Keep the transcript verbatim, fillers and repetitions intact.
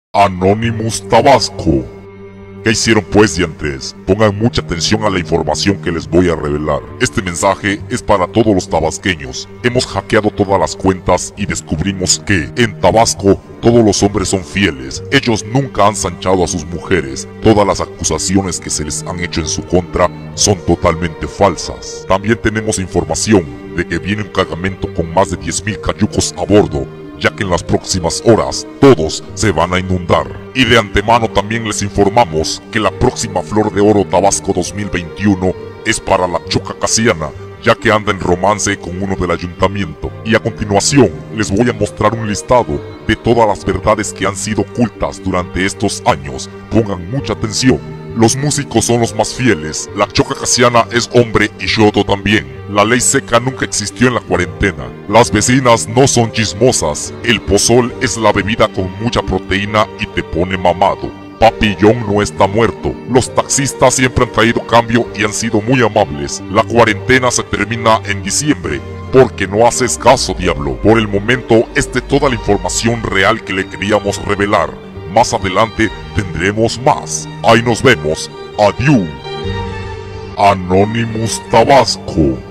Anonymous Tabasco. ¿Qué hicieron pues, diantres? Pongan mucha atención a la información que les voy a revelar. Este mensaje es para todos los tabasqueños. Hemos hackeado todas las cuentas y descubrimos que, en Tabasco, todos los hombres son fieles. Ellos nunca han sanchado a sus mujeres. Todas las acusaciones que se les han hecho en su contra son totalmente falsas. También tenemos información de que viene un cargamento con más de diez mil cayucos a bordo, ya que en las próximas horas todos se van a inundar. Y de antemano también les informamos que la próxima Flor de Oro Tabasco dos mil veintiuno es para la Choca Casiana, ya que anda en romance con uno del ayuntamiento. Y a continuación les voy a mostrar un listado de todas las verdades que han sido ocultas durante estos años. Pongan mucha atención. Los músicos son los más fieles, la Choca Casiana es hombre y Yodo también. La ley seca nunca existió en la cuarentena. Las vecinas no son chismosas. El pozol es la bebida con mucha proteína y te pone mamado. Papi John no está muerto. Los taxistas siempre han traído cambio y han sido muy amables. La cuarentena se termina en diciembre. Porque no haces caso, diablo. Por el momento, esta es toda la información real que le queríamos revelar. Más adelante tendremos más. Ahí nos vemos. Adiós. Anonymous Tabasco.